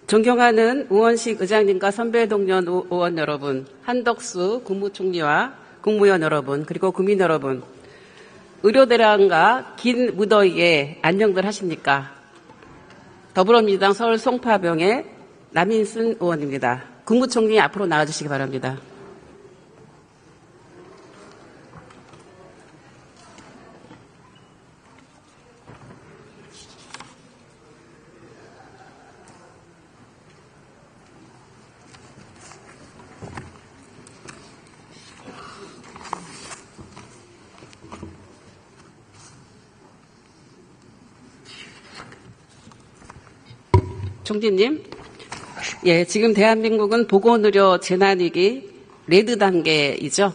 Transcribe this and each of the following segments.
존경하는 우원식 의장님과 선배 동료 의원 여러분, 한덕수 국무총리와 국무위원 여러분, 그리고 국민 여러분, 의료대란과 긴 무더위에 안녕들 하십니까? 더불어민주당 서울 송파병의 남인순 의원입니다. 국무총리 앞으로 나와주시기 바랍니다. 총재님, 예, 지금 대한민국은 보건의료 재난위기 레드 단계이죠?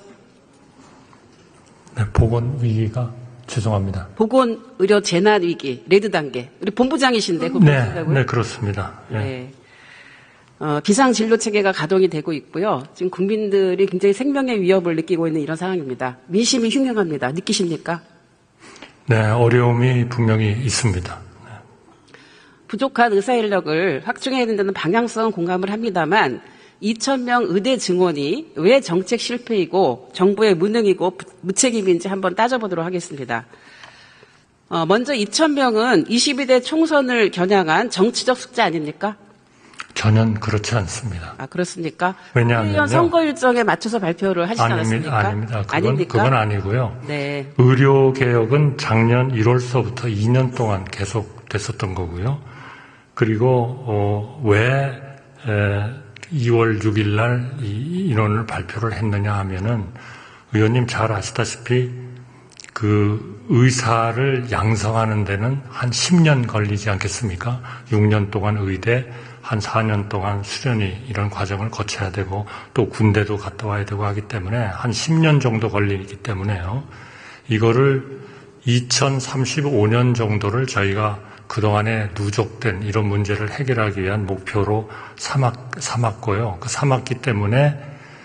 네, 보건위기가 죄송합니다. 보건의료 재난위기 레드 단계. 우리 본부장이신데 그거 네, 보신다고요? 네, 그렇습니다. 네. 네. 비상진료체계가 가동이 되고 있고요. 지금 국민들이 굉장히 생명의 위협을 느끼고 있는 이런 상황입니다. 민심이 흉흉합니다. 느끼십니까? 네, 어려움이 분명히 있습니다. 부족한 의사인력을 확충해야 된다는 방향성은 공감을 합니다만 2,000명 의대 증원이 왜 정책 실패이고 정부의 무능이고 무책임인지 한번 따져보도록 하겠습니다. 먼저 2,000명은 22대 총선을 겨냥한 정치적 숙제 아닙니까? 전혀 그렇지 않습니다. 아, 그렇습니까? 왜냐하면요. 선거 일정에 맞춰서 발표를 하시지 않았습니까? 아닙니다. 아닙니까? 그건 아니고요. 네. 의료개혁은 작년 1월서부터 2년 동안 계속됐었던 거고요. 그리고 왜 2월 6일 날 이 인원을 발표를 했느냐 하면은 의원님 잘 아시다시피 그 의사를 양성하는 데는 한 10년 걸리지 않겠습니까? 6년 동안 의대, 한 4년 동안 수련이 이런 과정을 거쳐야 되고 또 군대도 갔다 와야 되고 하기 때문에 한 10년 정도 걸리기 때문에요. 이거를 2035년 정도를 저희가 그동안에 누적된 이런 문제를 해결하기 위한 목표로 삼았고요. 삼았기 때문에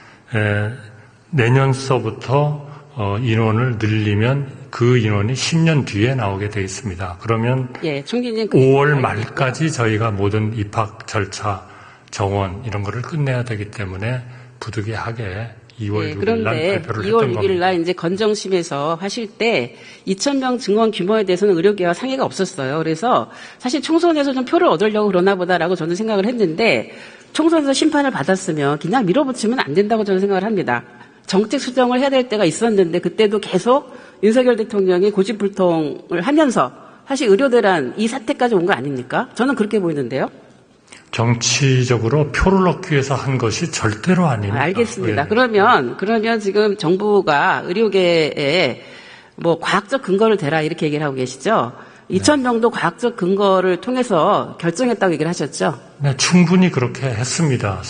내년서부터 인원을 늘리면 그 인원이 10년 뒤에 나오게 돼 있습니다. 그러면 예, 5월 말까지 저희가 모든 입학 절차, 정원 이런 거를 끝내야 되기 때문에 부득이하게 2월 6일 날 발표를 했던 2월 6일 날 이제 건정심에서 하실 때 2,000명 증원 규모에 대해서는 의료계와 상의가 없었어요. 그래서 사실 총선에서 좀 표를 얻으려고 그러나 보다라고 저는 생각을 했는데 총선에서 심판을 받았으면 그냥 밀어붙이면 안 된다고 저는 생각을 합니다. 정책 수정을 해야 될 때가 있었는데 그때도 계속 윤석열 대통령이 고집불통을 하면서 사실 의료대란 이 사태까지 온 거 아닙니까? 저는 그렇게 보이는데요. 정치적으로 표를 얻기 위해서 한 것이 절대로 아닙니다. 알겠습니다. 네. 그러면 지금 정부가 의료계에 뭐 과학적 근거를 대라 이렇게 얘기를 하고 계시죠? 2,000명도 과학적 근거를 통해서 결정했다고 얘기를 하셨죠? 네, 충분히 그렇게 했습니다.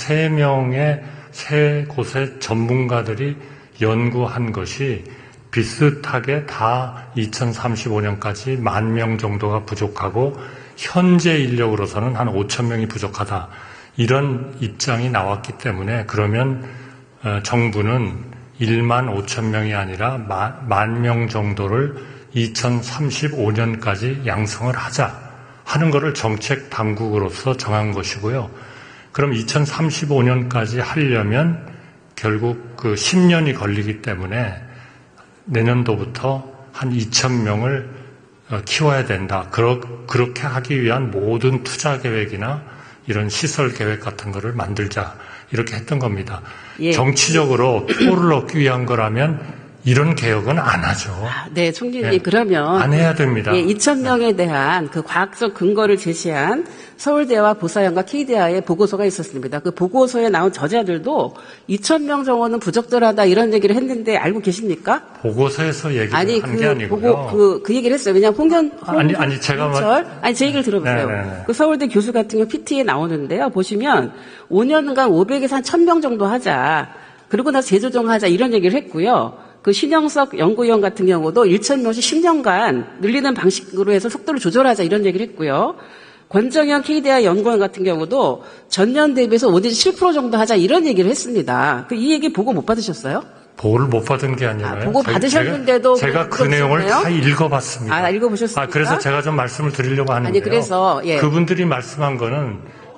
세 곳의 전문가들이 연구한 것이 비슷하게 다 2035년까지 10,000명 정도가 부족하고 현재 인력으로서는 한 5,000명이 부족하다. 이런 입장이 나왔기 때문에 그러면 정부는 15,000명이 아니라 10,000명 정도를 2035년까지 양성을 하자 하는 것을 정책 당국으로서 정한 것이고요. 그럼 2035년까지 하려면 결국 그 10년이 걸리기 때문에 내년도부터 한 2,000명을 키워야 된다. 그렇게 하기 위한 모든 투자 계획이나 이런 시설 계획 같은 거를 만들자. 이렇게 했던 겁니다. 예. 정치적으로 표를 얻기 위한 거라면 이런 개혁은 안 하죠. 네, 총리님. 네. 그러면 안 해야 됩니다. 2,000명에 대한 그 과학적 근거를 제시한 서울대와 보사연과 KDI의 보고서가 있었습니다. 그 보고서에 나온 저자들도 2,000명 정도는 부적절하다 이런 얘기를 했는데 알고 계십니까? 보고서에서 얘기를 한 게 아니고요. 그 얘기를 했어요. 왜냐하면 제 얘기를 들어보세요. 네네네. 그 서울대 교수 같은 경우 PT에 나오는데요. 보시면 5년간 500에서 한 1,000명 정도 하자. 그리고 나서 재조정하자 이런 얘기를 했고요. 그 신영석 연구위원 같은 경우도 1,000명씩 10년간 늘리는 방식으로 해서 속도를 조절하자 이런 얘기를 했고요. 권정현 KDI 연구원 같은 경우도 전년 대비해서 5 내지 7% 정도 하자 이런 얘기를 했습니다. 이 얘기 보고 못 받으셨어요? 보고를 못 받은 게 아니라요. 보고 받으셨는데도 제가 그 내용을 다 읽어봤습니다. 읽어보셨습니까? 그래서 제가 좀 말씀을 드리려고 하는데요. 아니, 그래서, 예. 그분들이 말씀한 거는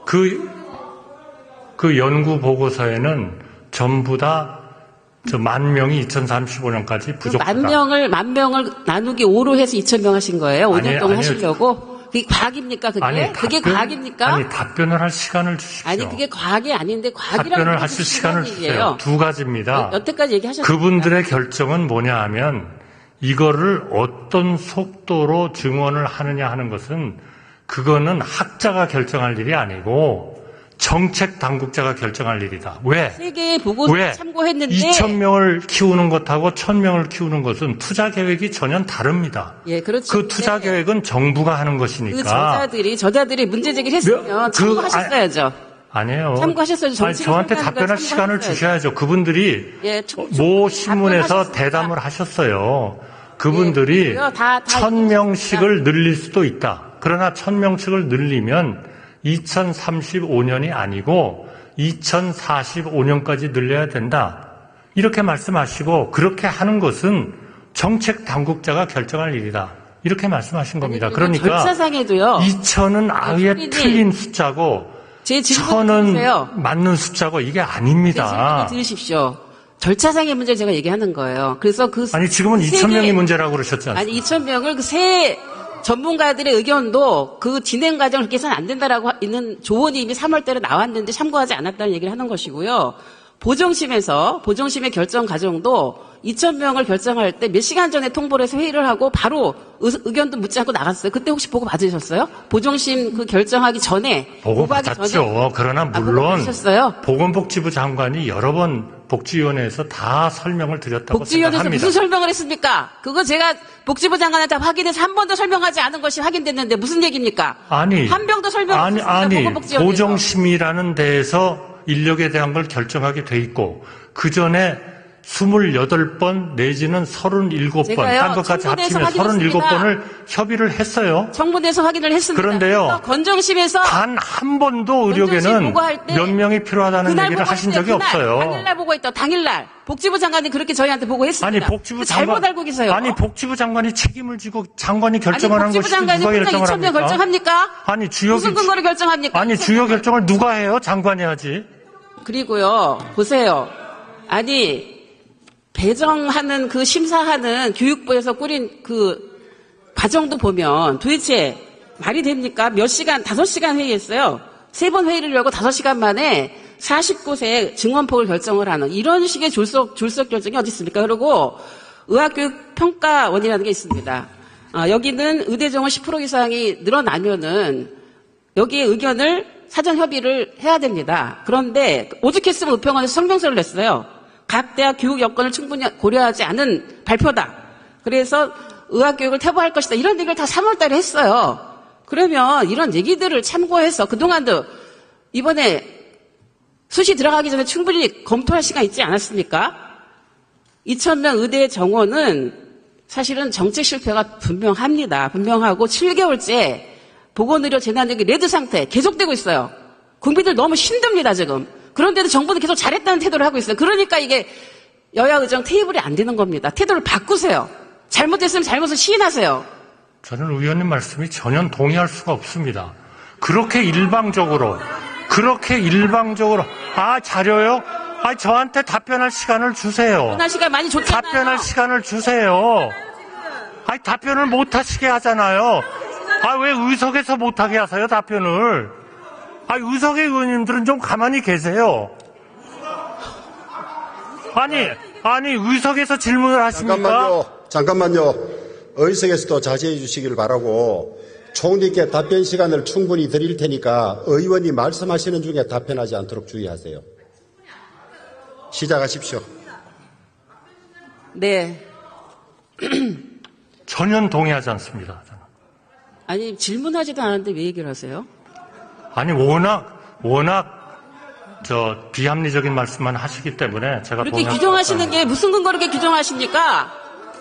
그 연구 보고서에는 전부 다 저 10,000명이 2035년까지 부족하다. 만 명을 나누기 5로 해서 2,000명 하신 거예요? 5년 동안 하시려고? 그게 과학입니까, 그게? 그게 과학입니까? 아니, 답변을 할 시간을 주십시오. 아니, 그게 과학이 아닌데, 과학이라고. 답변을 하실 시간을 주세요. 두 가지입니다. 여태까지 얘기하셨습니다. 그분들의 결정은 뭐냐 하면, 이거를 어떤 속도로 증원을 하느냐 하는 것은, 그거는 학자가 결정할 일이 아니고, 정책 당국자가 결정할 일이다. 왜? 세계의 보고서 참고했는데 2,000명을 키우는 것하고 1,000명을 키우는 것은 투자 계획이 전혀 다릅니다. 예, 그렇죠. 그 투자 계획은 정부가 하는 것이니까. 그 저자들이 문제 제기를 했으면 참고하셨어야죠. 아니에요. 참고하셨어요. 아니, 저한테 답변할 시간을 주셔야죠. 그분들이 모 신문에서 대담을 하셨어요. 그분들이 1,000명씩을 늘릴 수도 있다. 그러나 1,000명씩을 늘리면 2035년이 아니고 2045년까지 늘려야 된다. 이렇게 말씀하시고 그렇게 하는 것은 정책 당국자가 결정할 일이다. 이렇게 말씀하신 겁니다. 그러니까 절차상에도요. 2,000은 아예 틀린 숫자고 제 질문 1,000은 맞는 숫자고 이게 아닙니다. 제 질문 들으십시오. 절차상의 문제 제가 얘기하는 거예요. 그래서 아니 지금은 2,000명이 문제라고 그러셨지 않습니까? 아니 2,000명을 그 세 전문가들의 의견도 그 진행 과정을 그렇게 해서는 안 된다라고 있는 조언이 이미 3월달에 나왔는데 참고하지 않았다는 얘기를 하는 것이고요. 보정심의 결정 과정도 2,000명을 결정할 때 몇 시간 전에 통보를 해서 회의를 하고 바로 의견도 묻지 않고 나갔어요. 그때 혹시 보고 받으셨어요? 보정심 그 결정하기 전에. 보고 받았죠. 그러나 물론 보건복지부 장관이 여러 번 복지위원회에서 다 설명을 드렸다고 복지위원회에서 생각합니다. 무슨 설명을 했습니까? 그거 제가 복지부 장관한테 확인해서 한 번도 설명하지 않은 것이 확인됐는데 무슨 얘기입니까? 아니. 한 병도 설명했습니다. 보건복지위원회에서. 보정심이라는 데에서 인력에 대한 걸 결정하게 돼 있고 그 전에 28번 내지는 37번 딴 것까지 합치면 37번을 협의를 했어요. 청문회에서 확인을 했습니다. 그런데요. 건정심에서 단 한 번도 의료계는 몇 명이 필요하다는 얘기를 하신 적이 없어요. 당일날 보고했다. 당일날. 복지부 장관이 그렇게 저희한테 보고했습니다. 아니 복지부 장관 잘못 알고 계세요. 아니 복지부 장관이 책임을 지고 장관이 결정을 한 것이 누가 결정을 2,000명 결정합니까? 아니 주요 무슨 근거로 결정합니까? 아니 주요 결정을 누가 해요? 장관이 하지. 그리고요. 보세요. 아니 배정하는 그 심사하는 교육부에서 꾸린 그 과정도 보면 도대체 말이 됩니까? 몇 시간, 5시간 회의했어요. 3번 회의를 열고 5시간 만에 49세 증원폭을 결정을 하는 이런 식의 졸속 결정이 어디 있습니까? 그리고 의학교육평가원이라는 게 있습니다. 여기는 의대 정원 10% 이상이 늘어나면은 여기에 의견을 사전 협의를 해야 됩니다. 그런데 오죽했으면 의평원에서 성명서를 냈어요. 각 대학 교육 여건을 충분히 고려하지 않은 발표다. 그래서 의학교육을 퇴보할 것이다. 이런 얘기를 다 3월 달에 했어요. 그러면 이런 얘기들을 참고해서 그동안도 이번에 수시 들어가기 전에 충분히 검토할 시간 있지 않았습니까? 2,000명 의대 정원은 사실은 정책 실패가 분명합니다. 분명하고 7개월째 보건의료 재난위기 레드 상태 계속되고 있어요. 국민들 너무 힘듭니다, 지금. 그런데도 정부는 계속 잘했다는 태도를 하고 있어요. 그러니까 이게 여야 의정 테이블이 안 되는 겁니다. 태도를 바꾸세요. 잘못했으면 잘못을 시인하세요. 저는 의원님 말씀이 전혀 동의할 수가 없습니다. 그렇게 일방적으로 자료요? 저한테 답변할 시간을 주세요. 답변할 시간 많이 줬잖아요. 답변할 시간을 주세요. 답변을 못하시게 하잖아요. 왜 의석에서 못하게 하세요, 답변을? 의석의 의원님들은 좀 가만히 계세요. 아니, 의석에서 질문을 하십니까? 잠깐만요. 의석에서도 자제해 주시기를 바라고 총리께 답변 시간을 충분히 드릴 테니까 의원이 말씀하시는 중에 답변하지 않도록 주의하세요. 시작하십시오. 네. 전혀 동의하지 않습니다. 저는. 아니, 질문하지도 않았는데 왜 얘기를 하세요? 아니, 워낙 비합리적인 말씀만 하시기 때문에 제가 그렇게 규정하시는 게 무슨 근거로 그렇게 규정하십니까?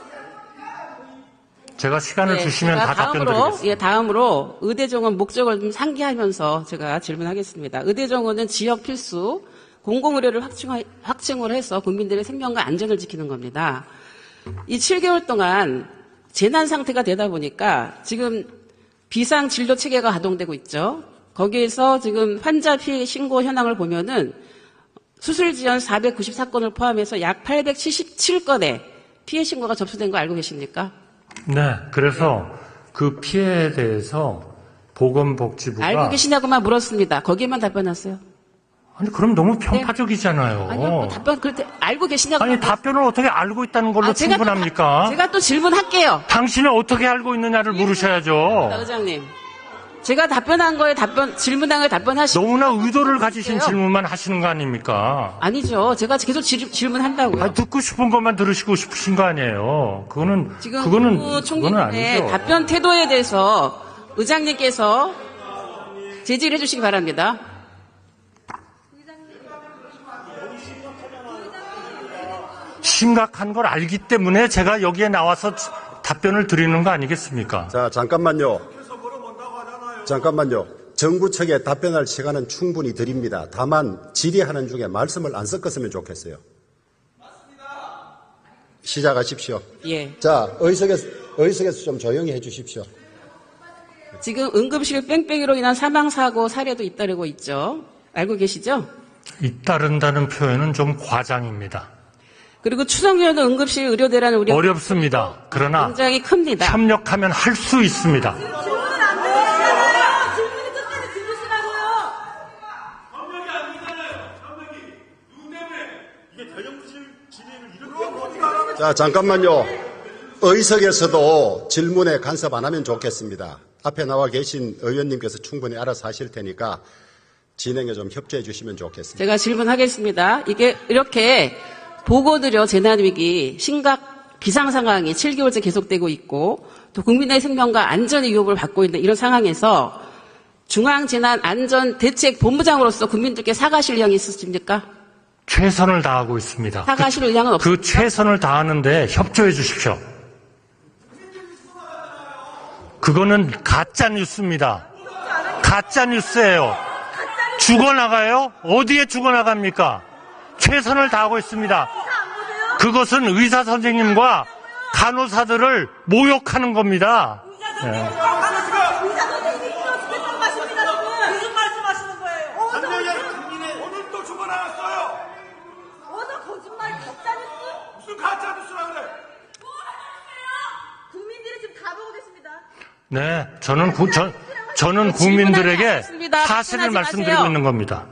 제가 시간을 주시면 다 답변 드리겠습니다. 다음으로 의대 정원 목적을 좀 상기하면서 제가 질문하겠습니다. 의대 정원은 지역 필수, 공공의료를 확충을 해서 국민들의 생명과 안전을 지키는 겁니다. 이 7개월 동안 재난 상태가 되다 보니까 지금 비상 진료 체계가 가동되고 있죠. 거기에서 지금 환자 피해 신고 현황을 보면은 수술 지연 494건을 포함해서 약 877건의 피해 신고가 접수된 거 알고 계십니까? 네, 그래서 그 피해에 대해서 보건복지부가 알고 계시냐고만 물었습니다. 거기에만 답변하세요. 아니 그럼 너무 편파적이잖아요. 아니요, 뭐 답변 그때 알고 계시냐고. 아니 답변을 어떻게 알고 있다는 걸로 충분합니까? 제가 또 질문할게요. 당신은 어떻게 알고 있느냐를 물으셔야죠. 의장님, 제가 답변한 거에 질문한 거에 답변하시고 너무나 의도를 가지신 질문만 하시는 거 아닙니까? 아니죠. 제가 계속 질문한다고요. 아니, 듣고 싶은 것만 들으시고 싶으신 거 아니에요. 그거는 총리님의 아니죠. 답변 태도에 대해서 의장님께서 제지를 해주시기 바랍니다. 심각한 걸 알기 때문에 제가 여기에 나와서 답변을 드리는 거 아니겠습니까? 자, 잠깐만요. 정부 측에 답변할 시간은 충분히 드립니다. 다만 질의하는 중에 말씀을 안 섞었으면 좋겠어요. 시작하십시오. 예. 자, 의석에서 좀 조용히 해주십시오. 지금 응급실 뺑뺑이로 인한 사망사고 사례도 잇따르고 있죠. 알고 계시죠? 잇따른다는 표현은 좀 과장입니다. 그리고 추석연도 응급실 의료대란 우려 어렵습니다. 그러나 굉장히 큽니다. 협력하면 할 수 있습니다. 질문은 안 돼요. 질문이 끝까지 들으시라고요. 협력이 안 되잖아요. 협력이. 누구 때문에? 이게 대정부실 질의를 이렇게 하고 자, 잠깐만요. 의석에서도 질문에 간섭 안 하면 좋겠습니다. 앞에 나와 계신 의원님께서 충분히 알아서 하실 테니까 진행에 좀 협조해 주시면 좋겠습니다. 제가 질문하겠습니다. 이게 이렇게 보고드려 재난위기 심각 비상상황이 7개월째 계속되고 있고 또 국민의 생명과 안전의 위협을 받고 있는 이런 상황에서 중앙재난안전대책본부장으로서 국민들께 사과하실 의향이 있으십니까? 최선을 다하고 있습니다. 사과하실 의향은 없습니까? 그 최선을 다하는데 협조해 주십시오. 그거는 가짜 뉴스입니다. 가짜 뉴스예요. 죽어나가요? 어디에 죽어나갑니까? 최선을 다하고 있습니다. 그것은 의사 선생님과 간호사들을 모욕하는 겁니다. 의사 선생님이 죽겠다고 하십니다. 무슨 말씀하시는 거예요? 오늘 또 죽어나왔어요. 어서 거짓말 가짜뉴스? 무슨 가짜 뉴스라 그래? 국민들이 지금 다 보고 계십니다. 네, 저는 국민들에게 질문하지 사실을 마세요. 말씀드리고 있는 겁니다.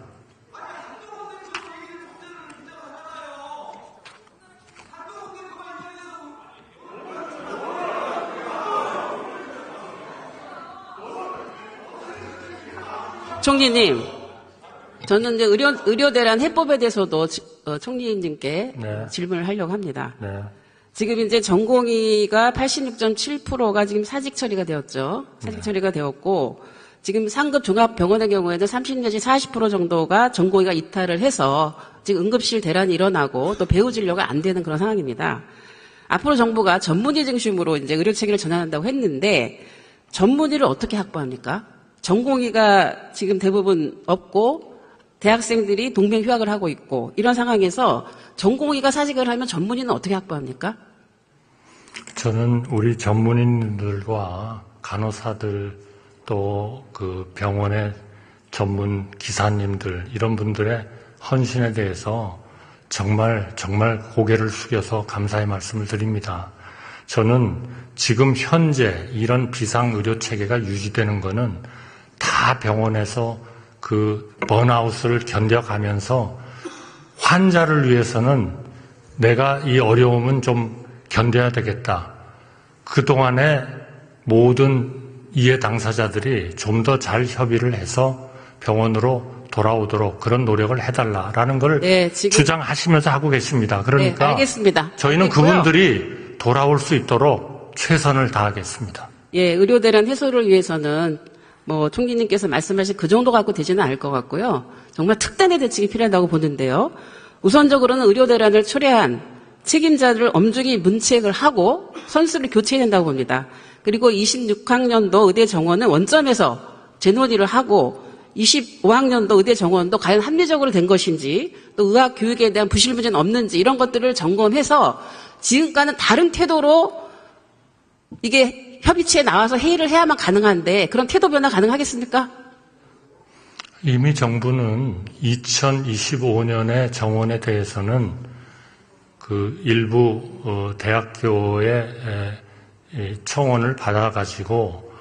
총리님, 저는 이제 의료대란 해법에 대해서도 총리님께 네. 질문을 하려고 합니다. 네. 지금 이제 전공의가 86.7%가 지금 사직 처리가 되었죠. 사직 처리가 되었고, 지금 상급 종합병원의 경우에는 30 내지 40% 정도가 전공의가 이탈을 해서 지금 응급실 대란이 일어나고 또 배후 진료가 안 되는 그런 상황입니다. 앞으로 정부가 전문의 중심으로 이제 의료 체계를 전환한다고 했는데, 전문의를 어떻게 확보합니까? 전공의가 지금 대부분 없고 대학생들이 동맹 휴학을 하고 있고 이런 상황에서 전공의가 사직을 하면 전문의는 어떻게 확보합니까? 저는 우리 전문인들과 간호사들 또 그 병원의 전문 기사님들 이런 분들의 헌신에 대해서 정말 고개를 숙여서 감사의 말씀을 드립니다. 저는 지금 현재 이런 비상의료 체계가 유지되는 거는 다 병원에서 그 번아웃을 견뎌가면서 환자를 위해서는 내가 이 어려움은 좀 견뎌야 되겠다. 그동안에 모든 이해 당사자들이 좀 더 잘 협의를 해서 병원으로 돌아오도록 그런 노력을 해달라라는 걸 주장하시면서 하고 계십니다. 그러니까 네, 알겠습니다. 저희는 알겠고요. 그분들이 돌아올 수 있도록 최선을 다하겠습니다. 예, 의료대란 해소를 위해서는 뭐 총리님께서 말씀하신 그 정도 갖고 되지는 않을 것 같고요. 정말 특단의 대책이 필요하다고 보는데요. 우선적으로는 의료대란을 초래한 책임자들을 엄중히 문책을 하고 선수를 교체해야 된다고 봅니다. 그리고 26학년도 의대 정원은 원점에서 재논의를 하고 25학년도 의대 정원도 과연 합리적으로 된 것인지 또 의학 교육에 대한 부실 문제는 없는지 이런 것들을 점검해서 지금과는 다른 태도로 이게 협의체에 나와서 회의를 해야만 가능한데 그런 태도 변화 가능하겠습니까? 이미 정부는 2025년의 정원에 대해서는 그 일부 대학교의 청원을 받아가지고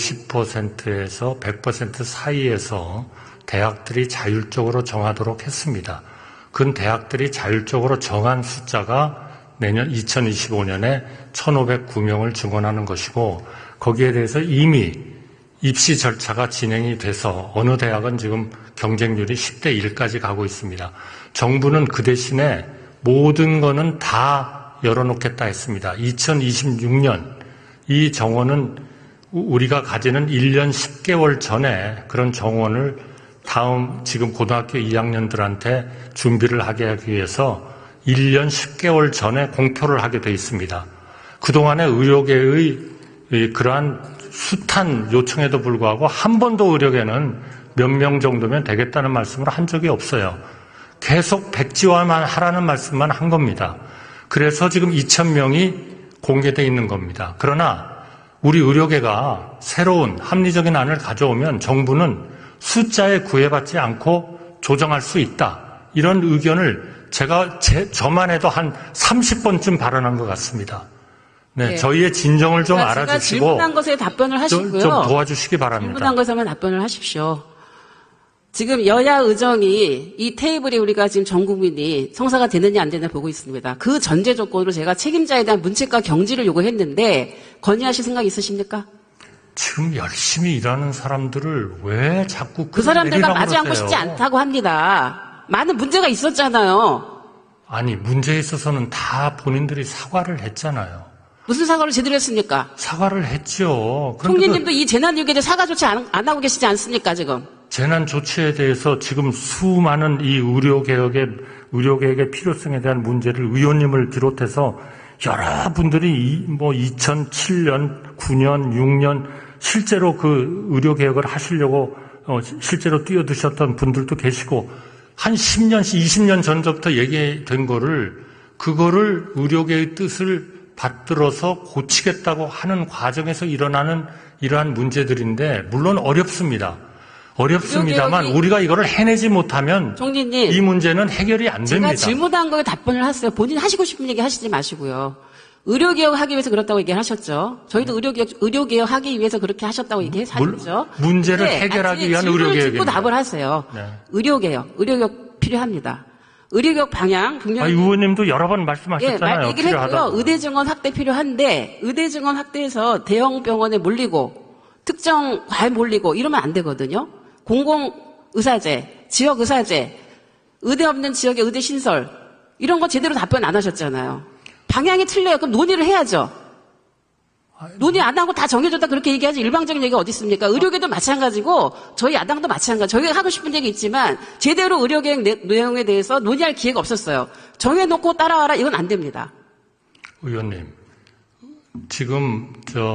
50%에서 100% 사이에서 대학들이 자율적으로 정하도록 했습니다. 그 대학들이 자율적으로 정한 숫자가 내년 2025년에 1,509명을 증원하는 것이고 거기에 대해서 이미 입시 절차가 진행이 돼서 어느 대학은 지금 경쟁률이 10대 1까지 가고 있습니다. 정부는 그 대신에 모든 거는 다 열어놓겠다 했습니다. 2026년 이 정원은 우리가 가지는 1년 10개월 전에 그런 정원을 다음 지금 고등학교 2학년들한테 준비를 하게 하기 위해서 1년 10개월 전에 공표를 하게 돼 있습니다. 그동안의 의료계의 그러한 숱한 요청에도 불구하고 한 번도 의료계는 몇 명 정도면 되겠다는 말씀을 한 적이 없어요. 계속 백지화만 하라는 말씀만 한 겁니다. 그래서 지금 2,000명이 공개되어 있는 겁니다. 그러나 우리 의료계가 새로운 합리적인 안을 가져오면 정부는 숫자에 구애받지 않고 조정할 수 있다. 이런 의견을 저만 해도 한 30번쯤 발언한 것 같습니다. 네, 저희의 진정을 좀 알아주시고 제가 질문한 것에 답변을 하시고요. 좀 도와주시기 바랍니다. 질문한 것에만 답변을 하십시오. 지금 여야 의정이 이 테이블에 우리가 지금 전 국민이 성사가 되느냐 안 되느냐 보고 있습니다. 그 전제 조건으로 제가 책임자에 대한 문책과 경지를 요구했는데 건의하실 생각 있으십니까? 지금 열심히 일하는 사람들을 왜 자꾸 그 사람들과 내리라고 마주 앉고 그러세요? 싶지 않다고 합니다. 많은 문제가 있었잖아요. 아니 문제에 있어서는 다 본인들이 사과를 했잖아요. 무슨 사과를 제대로 했습니까? 사과를 했죠. 총리님도 이 재난위기에 대해 사과 조치 안 하고 계시지 않습니까 지금? 재난 조치에 대해서 지금 수많은 이 의료개혁의 필요성에 대한 문제를 의원님을 비롯해서 여러분들이 2007년, 9년, 6년 실제로 그 의료개혁을 하시려고 실제로 뛰어드셨던 분들도 계시고 한 10년, 20년 전부터 얘기된 그거를 의료계의 뜻을 받들어서 고치겠다고 하는 과정에서 일어나는 이러한 문제들인데 물론 어렵습니다만 우리가 이거를 해내지 못하면 총리님, 이 문제는 해결이 안 됩니다. 제가 질문한 거에 답변을 하세요. 본인 하시고 싶은 얘기 하시지 마시고요. 의료개혁 하기 위해서 그렇다고 얘기하셨죠. 저희도 의료개혁 하기 위해서 그렇게 하셨다고 얘기하셨죠. 문제를 해결하기 위한 의료개혁입니다. 듣고 답을 하세요. 네. 의료개혁 필요합니다. 의료개혁 방향 분명히 의원님도 여러 번 말씀하셨잖아요. 얘기를 했고요. 필요하다고. 의대 증원 확대 필요한데 의대 증원 확대해서 대형 병원에 몰리고 특정 과에 몰리고 이러면 안 되거든요. 공공의사제, 지역의사제, 의대 없는 지역의 의대 신설 이런 거 제대로 답변 안 하셨잖아요. 방향이 틀려요. 그럼 논의를 해야죠. 논의 안 하고 다 정해줬다 그렇게 얘기하지 일방적인 얘기가 어디 있습니까? 의료계도 마찬가지고 저희 야당도 마찬가지. 저희가 하고 싶은 얘기 있지만 제대로 의료계획 내용에 대해서 논의할 기회가 없었어요. 정해놓고 따라와라 이건 안 됩니다. 의원님, 지금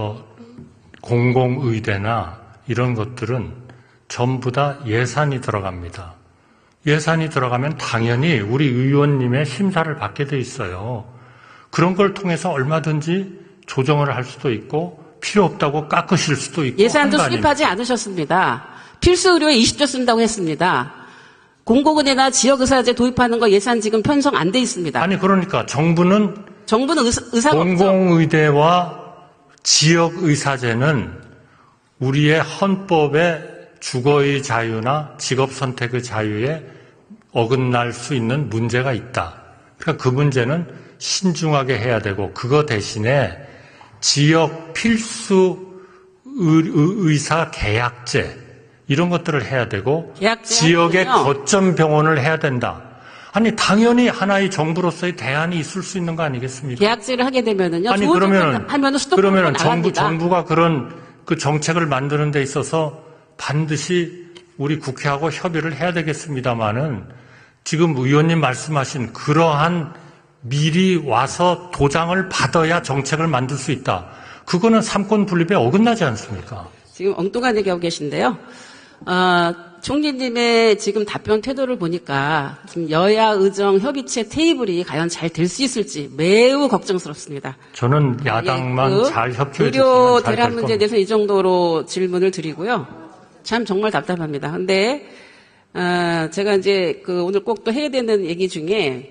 공공의대나 이런 것들은 전부 다 예산이 들어갑니다. 예산이 들어가면 당연히 우리 의원님의 심사를 받게 돼 있어요. 그런 걸 통해서 얼마든지 조정을 할 수도 있고 필요 없다고 깎으실 수도 있고 예산도 수립하지 않으셨습니다. 필수 의료에 20조 쓴다고 했습니다. 공공의대나 지역의사제 도입하는 거 예산 지금 편성 안 돼 있습니다. 아니 그러니까 정부는 의사가 공공의대와 지역의사제는 우리의 헌법의 주거의 자유나 직업 선택의 자유에 어긋날 수 있는 문제가 있다. 그러니까 그 문제는 신중하게 해야 되고 그거 대신에 지역 필수 의사 계약제 이런 것들을 해야 되고 지역의 거점 병원을 해야 된다. 아니 당연히 하나의 정부로서의 대안이 있을 수 있는 거 아니겠습니까? 계약제를 하게 되면은요. 아니 그러면 정부가 그런 그 정책을 만드는 데 있어서 반드시 우리 국회하고 협의를 해야 되겠습니다만은 지금 의원님 말씀하신 그러한 미리 와서 도장을 받아야 정책을 만들 수 있다. 그거는 삼권 분립에 어긋나지 않습니까? 지금 엉뚱한 얘기하고 계신데요. 총리님의 지금 답변 태도를 보니까 지금 여야 의정 협의체 테이블이 과연 잘 될 수 있을지 매우 걱정스럽습니다. 저는 야당만 잘 협조해 주시면 의료 잘 될 대란 문제에 겁니다. 대해서 이 정도로 질문을 드리고요. 참 정말 답답합니다. 근데 제가 이제 오늘 꼭 또 해야 되는 얘기 중에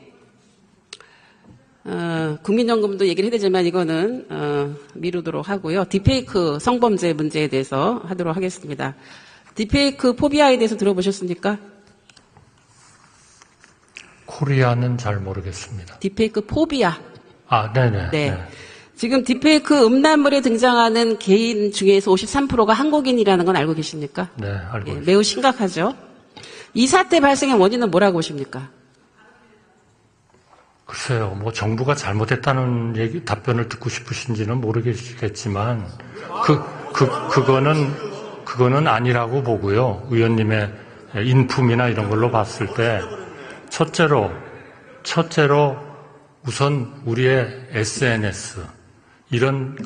국민연금도 얘기를 해야 되지만 이거는 미루도록 하고요. 딥페이크 성범죄 문제에 대해서 하도록 하겠습니다. 딥페이크 포비아에 대해서 들어보셨습니까? 코리아는 잘 모르겠습니다. 딥페이크 포비아. 네네. 네. 네. 지금 딥페이크 음란물에 등장하는 개인 중에서 53%가 한국인이라는 건 알고 계십니까? 네, 알고 있습니다. 매우 심각하죠. 이 사태 발생의 원인은 뭐라고 보십니까? 글쎄요, 정부가 잘못했다는 답변을 듣고 싶으신지는 모르겠지만, 그거는 아니라고 보고요. 의원님의 인품이나 이런 걸로 봤을 때, 첫째로 우선 우리의 SNS, 이런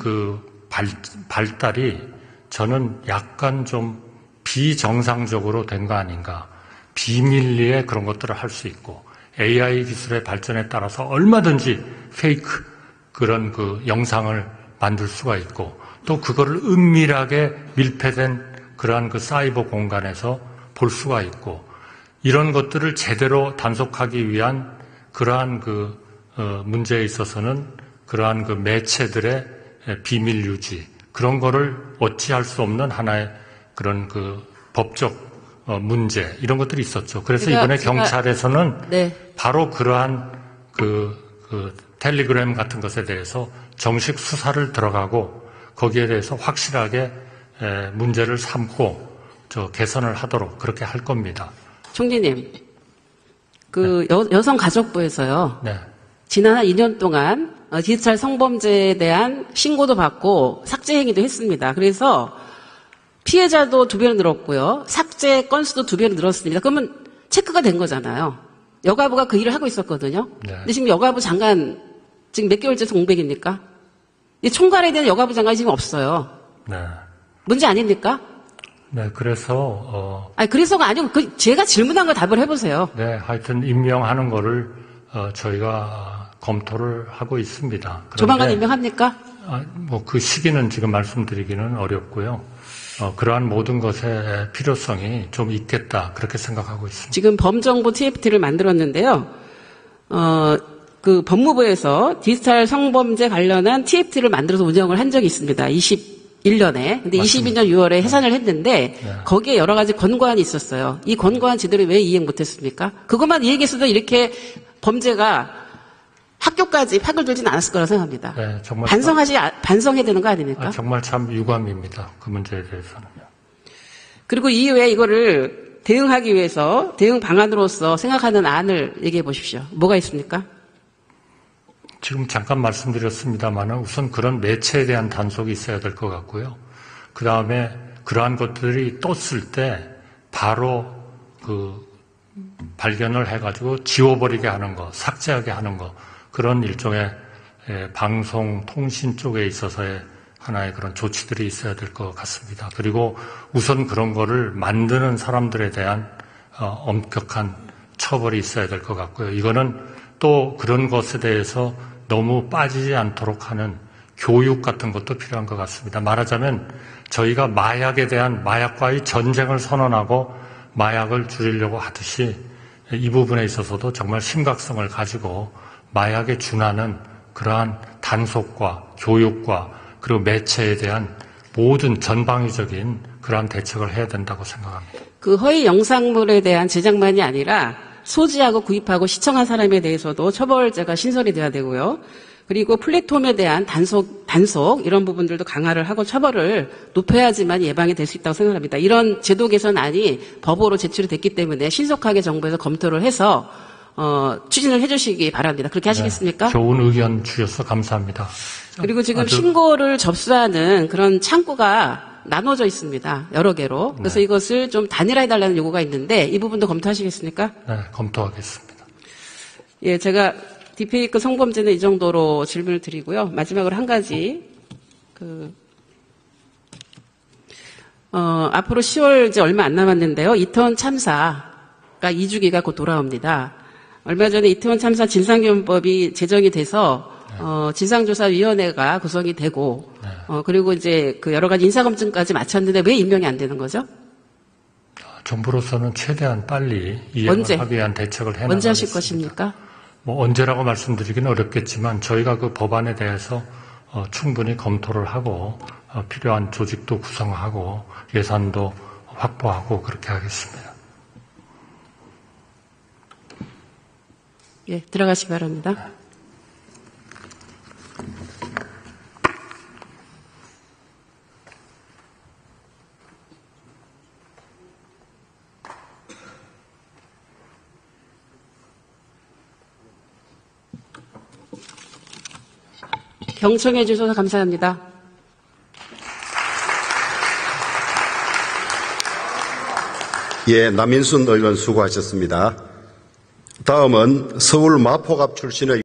발달이 저는 약간 좀 비정상적으로 된 거 아닌가. 비밀리에 그런 것들을 할 수 있고, AI 기술의 발전에 따라서 얼마든지 페이크 그런 영상을 만들 수가 있고 또 그거를 은밀하게 밀폐된 그러한 사이버 공간에서 볼 수가 있고 이런 것들을 제대로 단속하기 위한 그러한 문제에 있어서는 그러한 매체들의 비밀 유지 그런 거를 어찌할 수 없는 하나의 그런 법적 문제 이런 것들이 있었죠. 그래서 이번에 경찰에서는 네. 바로 그러한 텔레그램 같은 것에 대해서 정식 수사를 들어가고 거기에 대해서 확실하게 문제를 삼고 개선을 하도록 그렇게 할 겁니다. 총리님, 여성가족부에서요. 네. 지난 한 2년 동안 디지털 성범죄에 대한 신고도 받고 삭제 행위도 했습니다. 그래서 피해자도 2배로 늘었고요. 삭제 건수도 2배로 늘었습니다. 그러면 체크가 된 거잖아요. 여가부가 그 일을 하고 있었거든요. 네. 근데 지금 여가부 장관 지금 몇 개월째 공백입니까? 이 총괄에 대한 여가부 장관이 지금 없어요. 네. 문제 아닙니까? 네, 그래서 그래서가 아니고 제가 질문한 거 답을 해보세요. 네, 하여튼 임명하는 거를 저희가 검토를 하고 있습니다. 그런데, 조만간 임명합니까? 그 시기는 지금 말씀드리기는 어렵고요. 그러한 모든 것의 필요성이 좀 있겠다 그렇게 생각하고 있습니다. 지금 범정부 TFT를 만들었는데요. 법무부에서 디지털 성범죄 관련한 TFT를 만들어서 운영을 한 적이 있습니다. 21년에. 근데 맞습니다. 22년 6월에 해산을 했는데 네. 거기에 여러 가지 권고안이 있었어요. 이 권고안 제대로 왜 이행 못했습니까? 그것만 이행했어도 이렇게 범죄가 학교까지 팍을 들진 않았을 거라 생각합니다. 네, 정말 반성해야 되는 거 아닙니까? 정말 참 유감입니다. 그 문제에 대해서는요. 그리고 이후에 이거를 대응하기 위해서 대응 방안으로서 생각하는 안을 얘기해 보십시오. 뭐가 있습니까? 지금 잠깐 말씀드렸습니다만 우선 그런 매체에 대한 단속이 있어야 될 것 같고요. 그 다음에 그러한 것들이 떴을 때 바로 발견을 해가지고 지워버리게 하는 거, 삭제하게 하는 거 그런 일종의 방송 통신 쪽에 있어서의 하나의 그런 조치들이 있어야 될 것 같습니다. 그리고 우선 그런 거를 만드는 사람들에 대한 엄격한 처벌이 있어야 될 것 같고요. 이거는 또 그런 것에 대해서 너무 빠지지 않도록 하는 교육 같은 것도 필요한 것 같습니다. 말하자면 저희가 마약에 대한 마약과의 전쟁을 선언하고 마약을 줄이려고 하듯이 이 부분에 있어서도 정말 심각성을 가지고 마약에 준하는 그러한 단속과 교육과 그리고 매체에 대한 모든 전방위적인 그러한 대책을 해야 된다고 생각합니다. 허위 영상물에 대한 제작만이 아니라 소지하고 구입하고 시청한 사람에 대해서도 처벌제가 신설이 돼야 되고요. 그리고 플랫폼에 대한 단속 이런 부분들도 강화를 하고 처벌을 높여야지만 예방이 될 수 있다고 생각합니다. 이런 제도 개선안이 법으로 제출이 됐기 때문에 신속하게 정부에서 검토를 해서 추진을 해주시기 바랍니다. 그렇게 하시겠습니까? 네, 좋은 의견 주셔서 감사합니다. 그리고 지금 신고를 접수하는 그런 창구가 나눠져 있습니다. 여러 개로. 그래서 네. 이것을 좀 단일화해달라는 요구가 있는데 이 부분도 검토하시겠습니까? 네, 검토하겠습니다. 예, 제가 딥페이크 성범죄는 이 정도로 질문을 드리고요. 마지막으로 한 가지, 앞으로 10월 이제 얼마 안 남았는데요. 이태원 참사가 2주기가 곧 돌아옵니다. 얼마 전에 이태원 참사 진상규명법이 제정이 돼서 진상조사위원회가 구성이 되고, 그리고 이제 여러 가지 인사검증까지 마쳤는데 왜 임명이 안 되는 거죠? 정부로서는 최대한 빨리 이행을 언제? 하기 위한 대책을 해나가겠습니다. 언제 하실 것입니까? 뭐 언제라고 말씀드리기는 어렵겠지만 저희가 그 법안에 대해서 충분히 검토를 하고 필요한 조직도 구성하고 예산도 확보하고 그렇게 하겠습니다. 예, 들어가시기 바랍니다. 경청해 주셔서 감사합니다. 예, 남인순 의원 수고하셨습니다. 다음은 서울 마포갑 출신의